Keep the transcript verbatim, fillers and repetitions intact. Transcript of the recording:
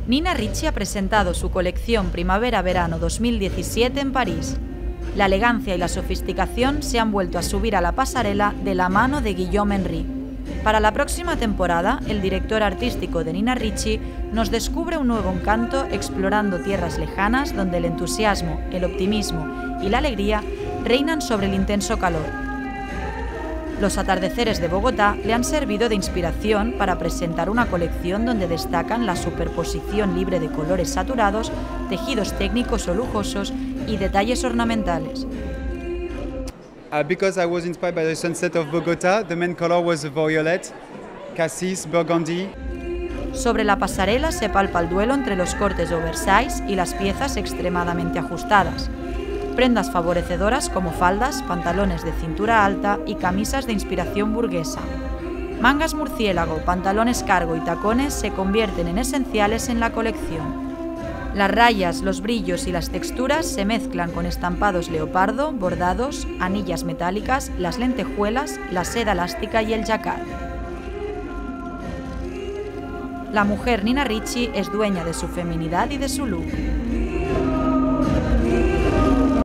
Nina Ricci ha presentado su colección Primavera-Verano dos mil diecisiete en París. La elegancia y la sofisticación se han vuelto a subir a la pasarela de la mano de Guillaume Henry. Para la próxima temporada, el director artístico de Nina Ricci nos descubre un nuevo encanto explorando tierras lejanas donde el entusiasmo, el optimismo y la alegría reinan sobre el intenso calor. Los atardeceres de Bogotá le han servido de inspiración para presentar una colección donde destacan la superposición libre de colores saturados, tejidos técnicos o lujosos y detalles ornamentales. Uh, because I was inspired by the sunset of Bogota, the main color was violet, cassis, burgundy. Sobre la pasarela se palpa el duelo entre los cortes oversize y las piezas extremadamente ajustadas. Prendas favorecedoras como faldas, pantalones de cintura alta y camisas de inspiración burguesa. Mangas murciélago, pantalones cargo y tacones se convierten en esenciales en la colección. Las rayas, los brillos y las texturas se mezclan con estampados leopardo, bordados, anillas metálicas, las lentejuelas, la seda elástica y el jacquard. La mujer Nina Ricci es dueña de su feminidad y de su look.